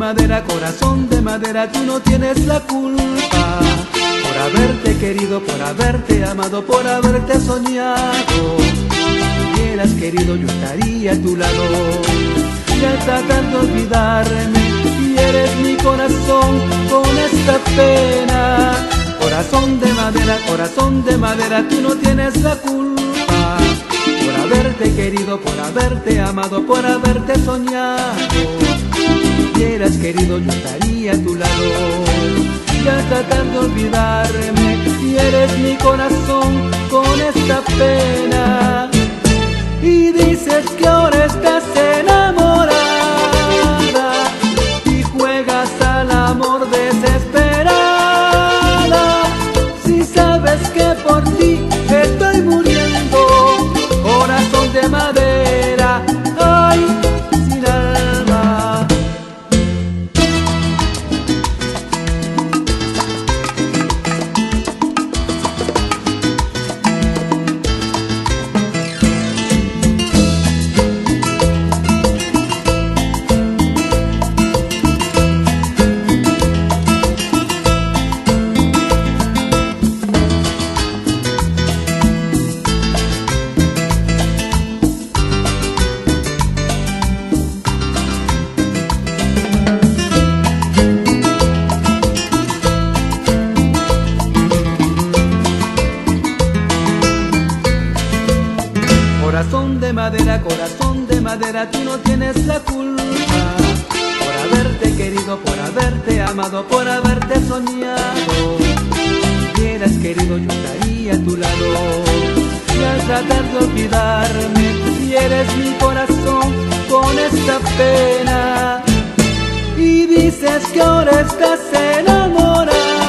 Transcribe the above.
corazón de madera, tú no tienes la culpa. Por haberte querido, por haberte amado, por haberte soñado. Si hubieras querido yo estaría a tu lado. Ya tratando de olvidarme, y eres mi corazón con esta pena. Corazón de madera, tú no tienes la culpa. Por haberte querido, por haberte amado, por haberte soñado. Si hubieras querido yo estaría a tu lado. Ya tratando de olvidarme, y eres mi corazón con esta pena. Y dices que ahora estás enamorada y juegas al amor desesperada. Si sabes que por ti estoy muriendo, corazón de madera, ay, sin alma. Corazón de madera, tú no tienes la culpa. Por haberte querido, por haberte amado, por haberte soñado. Si hubieras querido yo estaría a tu lado. Y al tratar de olvidarme, y eres mi corazón con esta pena. Y dices que ahora estás enamorada